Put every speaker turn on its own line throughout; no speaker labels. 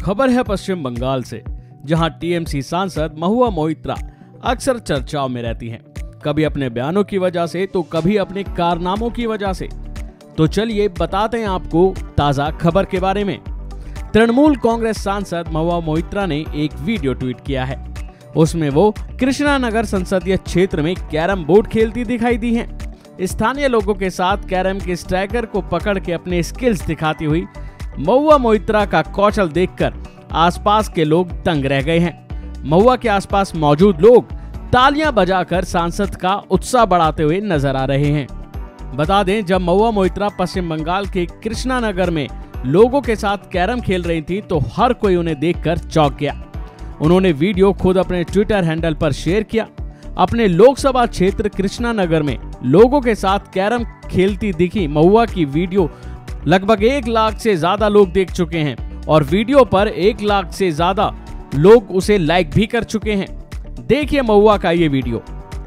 खबर है पश्चिम बंगाल से, जहां टीएमसी सांसद महुआ मोइत्रा अक्सर चर्चाओं में रहती हैं, कभी अपने बयानों की वजह से तो कभी अपने कारनामों की वजह से। तो चलिए बताते हैं आपको ताजा खबर के बारे में। तृणमूल कांग्रेस सांसद महुआ मोइत्रा ने एक वीडियो ट्वीट किया है। उसमें वो कृष्णानगर संसदीय क्षेत्र में कैरम बोर्ड खेलती दिखाई दी हैं। स्थानीय लोगों के साथ कैरम के स्ट्राइकर को पकड़ के अपने स्किल्स दिखाती हुई महुआ मोइत्रा का कौशल देखकर आसपास के लोग दंग रह गए हैं। महुआ के आसपास मौजूद लोग तालियां बजाकर सांसद का उत्साह बढ़ाते हुए नजर आ रहे हैं। बता दें, जब महुआ मोइत्रा पश्चिम बंगाल के कृष्णानगर में लोगों के साथ कैरम खेल रही थी तो हर कोई उन्हें देखकर चौंक गया। उन्होंने वीडियो खुद अपने ट्विटर हैंडल पर शेयर किया। अपने लोकसभा क्षेत्र कृष्णानगर में लोगों के साथ कैरम खेलती दिखी महुआ की वीडियो लगभग 1 लाख से ज्यादा लोग देख चुके हैं और वीडियो पर 1 लाख से ज्यादा लोग उसे लाइक भी कर चुके हैं। देखिए महुआ का ये वीडियो।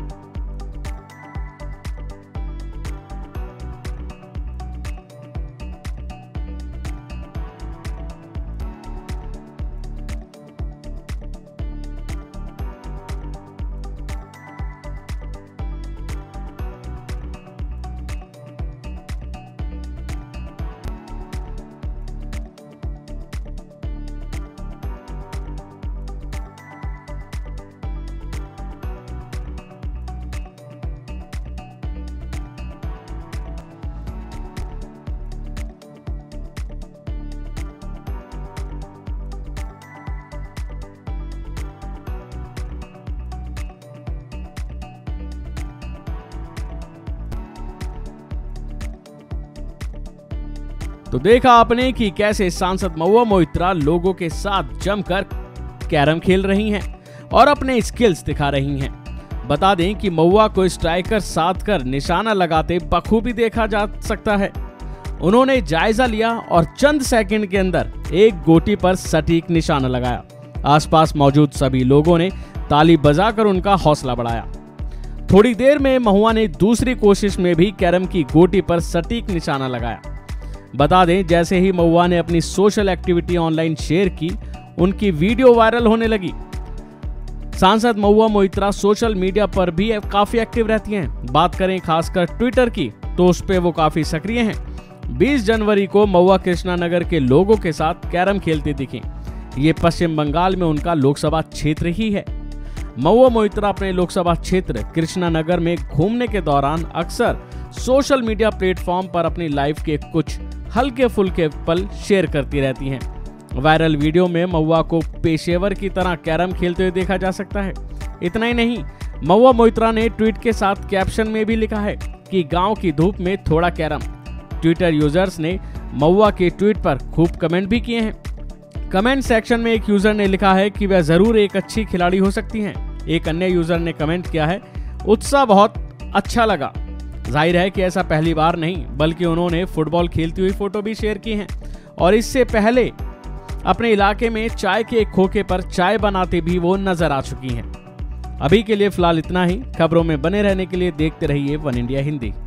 तो देखा आपने कि कैसे सांसद महुआ मोइत्रा लोगों के साथ जमकर कैरम खेल रही हैं और अपने स्किल्स दिखा रही हैं। बता दें कि महुआ को स्ट्राइकर साध कर निशाना लगाते बखूबी देखा जा सकता है। उन्होंने जायजा लिया और चंद सेकंड के अंदर एक गोटी पर सटीक निशाना लगाया। आसपास मौजूद सभी लोगों ने ताली बजाकर उनका हौसला बढ़ाया। थोड़ी देर में महुआ ने दूसरी कोशिश में भी कैरम की गोटी पर सटीक निशाना लगाया। बता दें, जैसे ही महुआ ने अपनी सोशल एक्टिविटी ऑनलाइन शेयर की, उनकी वीडियो वायरल होने लगी। सांसद महुआ मोइत्रा सोशल मीडिया पर भी काफी एक्टिव रहती हैं। बात करें खासकर ट्विटर की तो उस पे वो काफी सक्रिय हैं। 20 जनवरी को महुआ कृष्णानगर के लोगों के साथ कैरम खेलती दिखी। ये पश्चिम बंगाल में उनका लोकसभा क्षेत्र ही है। महुआ मोइत्रा अपने लोकसभा क्षेत्र कृष्णानगर में घूमने के दौरान अक्सर सोशल मीडिया प्लेटफॉर्म पर अपनी लाइफ के कुछ हल्के फुल्के पल शेयर करती रहती हैं। वायरल वीडियो में महुआ को पेशेवर की तरह कैरम खेलते हुए देखा जा सकता है। इतना ही नहीं, महुआ मोइत्रा ने ट्वीट के साथ कैप्शन में भी लिखा है कि गांव की धूप में थोड़ा कैरम। ट्विटर यूजर्स ने महुआ के ट्वीट पर खूब कमेंट भी किए हैं। कमेंट सेक्शन में एक यूजर ने लिखा है कि वह जरूर एक अच्छी खिलाड़ी हो सकती हैं। एक अन्य यूजर ने कमेंट किया है, उत्साह बहुत अच्छा लगा। जाहिर है कि ऐसा पहली बार नहीं, बल्कि उन्होंने फुटबॉल खेलती हुई फोटो भी शेयर की हैं और इससे पहले अपने इलाके में चाय के एक खोखे पर चाय बनाते भी वो नजर आ चुकी हैं। अभी के लिए फिलहाल इतना ही। खबरों में बने रहने के लिए देखते रहिए वन इंडिया हिंदी।